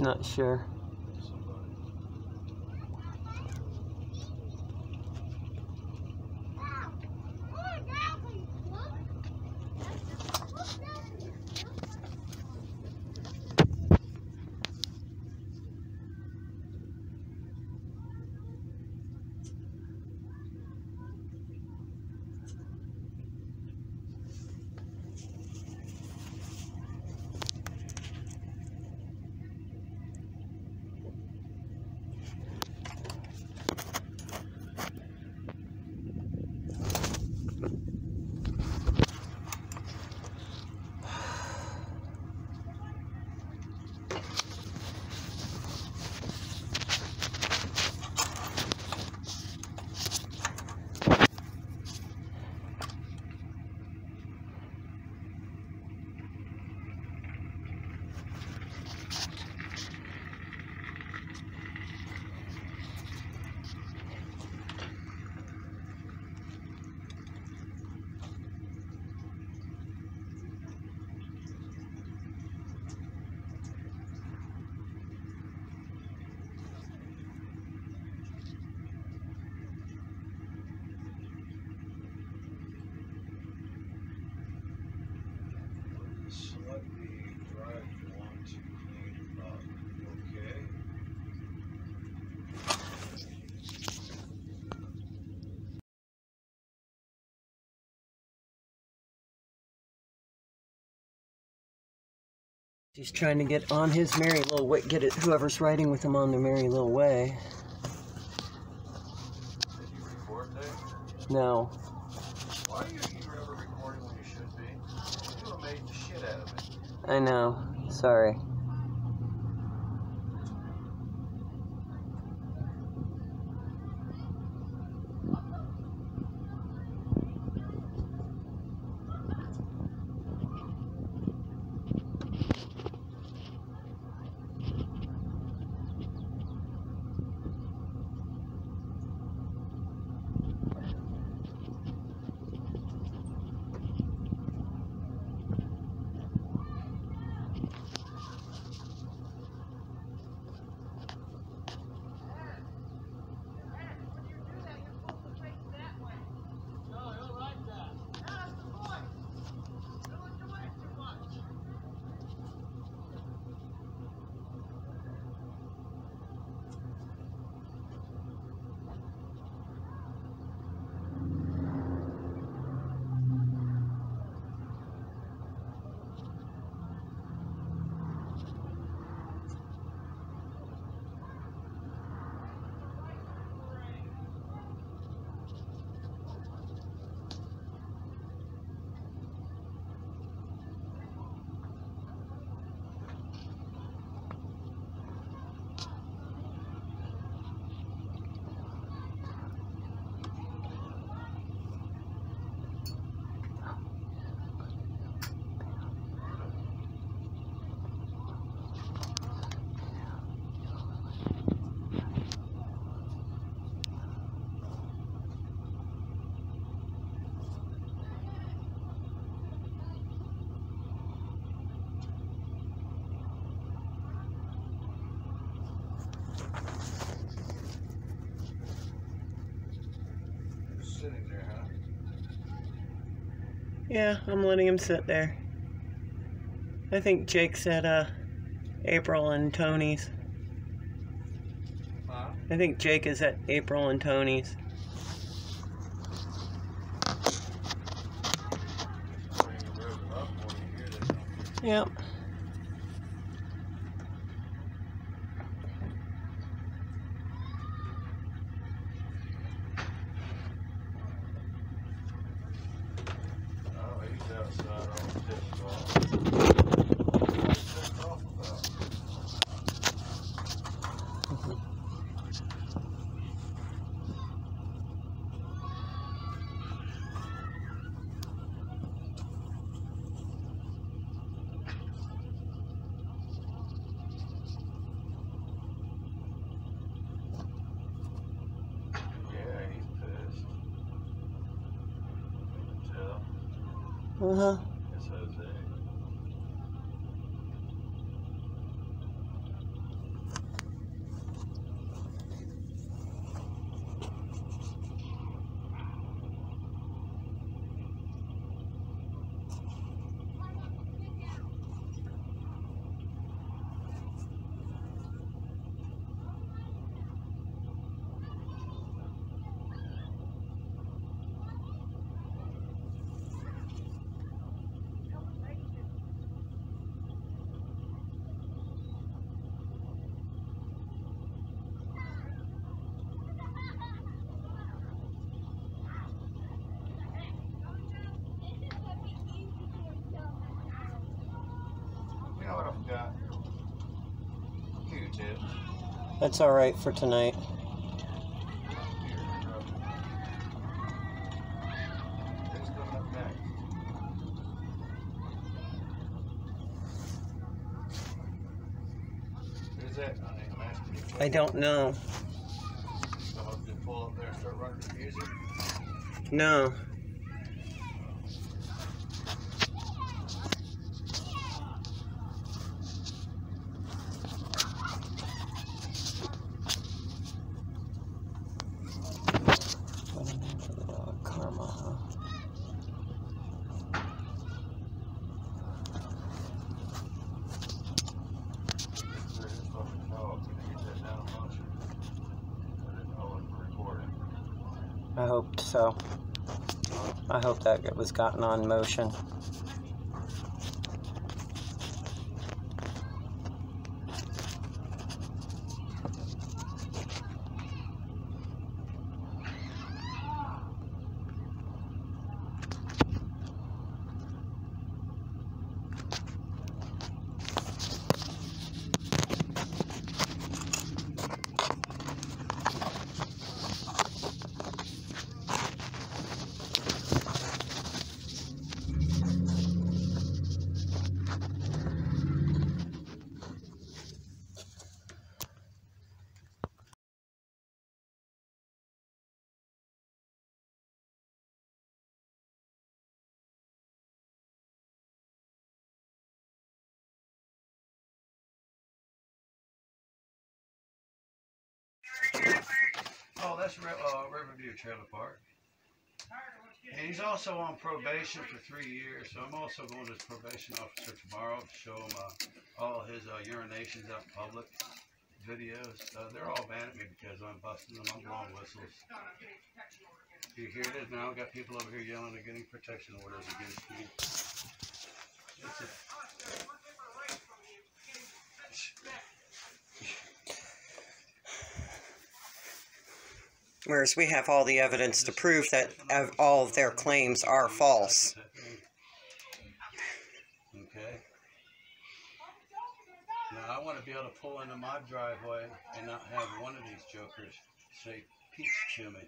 Not sure. He's trying to get on his merry little way, get it, whoever's riding with him on the merry little way. Did you record that? No. Why are you ever recording when you should be? You would have made the shit out of it. I know. Sorry. Sitting there, huh? Yeah, I'm letting him sit there. I think Jake's at April and Tony's. Huh? I think Jake is at April and Tony's. Yep. Oh, he's outside on the tip off. Yeah, he's pissed. You can tell. Uh-huh. It's Jose. know what I forgot? Q-tip. That's all right for tonight. Who's coming up next? Who's that? I'm asking you. I don't know. Come up and pull up there and start running the music? No. I hope so. I hope that it was gotten on motion. Oh, that's Riverview Trailer Park. And he's also on probation for 3 years, so I'm also going to his probation officer tomorrow to show him all his urinations out in public videos. They're all mad at me because I'm busting them. I'm blowing whistles. You hear this now? I've got people over here yelling they're getting protection orders against me. Whereas we have all the evidence to prove that all of their claims are false. Okay. Now I want to be able to pull into my driveway and not have one of these jokers say peep to me.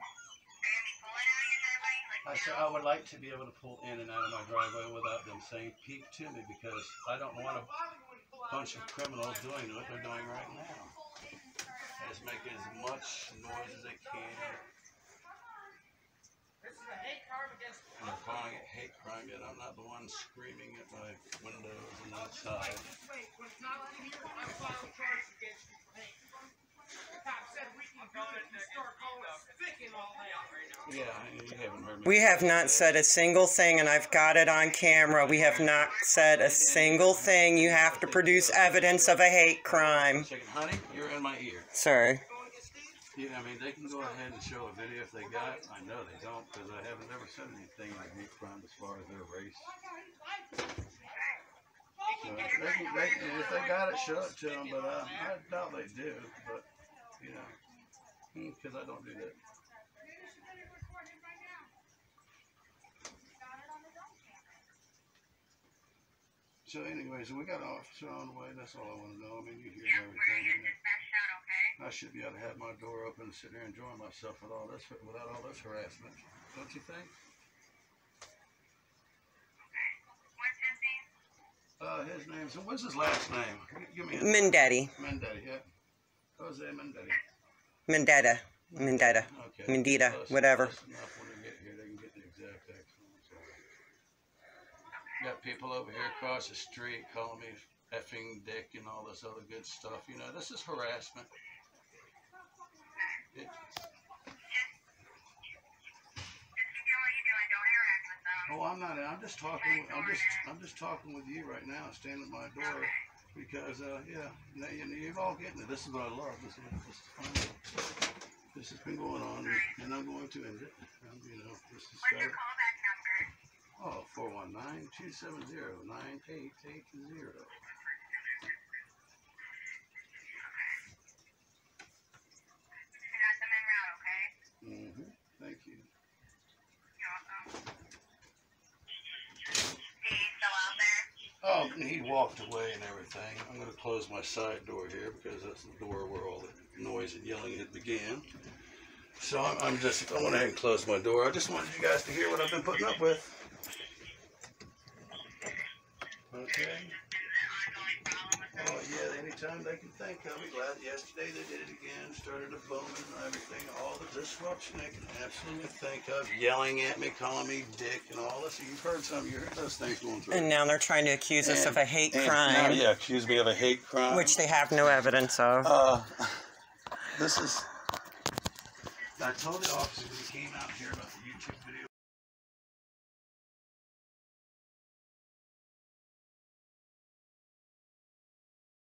I said I would like to be able to pull in and out of my driveway without them saying peep to me, because I don't want a bunch of criminals doing what they're doing right now. Just make as much noise as they can. And they're calling it hate crime, yet I'm not the one screaming at my windows and outside. Yeah, you haven't heard me. We have not said a single thing, and I've got it on camera. We have not said a single thing. You have to produce evidence of a hate crime. Honey, you're in my ear. Sorry. Yeah, I mean, they can go ahead and show a video if they got it. I know they don't, because I haven't ever said anything like hate crime as far as their race. So if they got it, show it to them, but I doubt they do. But, you know, because I don't do that. So anyways, we got an officer on the way. That's all I want to know. I mean, you hear everything. I should be able to have my door open and sit there and enjoy myself without all this harassment. Don't you think? His name. So what's his last name? Give me. Mendetti. Mendetti. Yeah. Jose Mendetti. Mendetta. Mendetta. Okay. Mendita. Whatever. Close enough. When they get here, they can get the exact accent. So. Got people over here across the street calling me effing dick and all this other good stuff. You know, this is harassment. Oh, I'm not. I'm just talking. I'm just talking with you right now, standing at my door, because yeah, you're all getting it. This is what I love. This is fun. This has been going on, and I'm going to end it. You know, this is. What's your callback number? Oh, 419-270-9880. Mm-hmm. Thank you. You're welcome. Is he still out there? Oh and he walked away and everything. I'm going to close my side door here because that's the door where all the noise and yelling had began. So I went ahead and closed my door. I just wanted you guys to hear what I've been putting up with. Okay. Oh yeah, anytime they can think of it. Glad yesterday they did it again. Started a booming and everything. All the disruption they can absolutely think of. Yelling at me, calling me dick and all this. You've heard some. You heard those things going through. And now they're trying to accuse us of a hate crime. Now, yeah, accuse me of a hate crime. Which they have no evidence of. This is... I told the officer when he came out here about the YouTube video.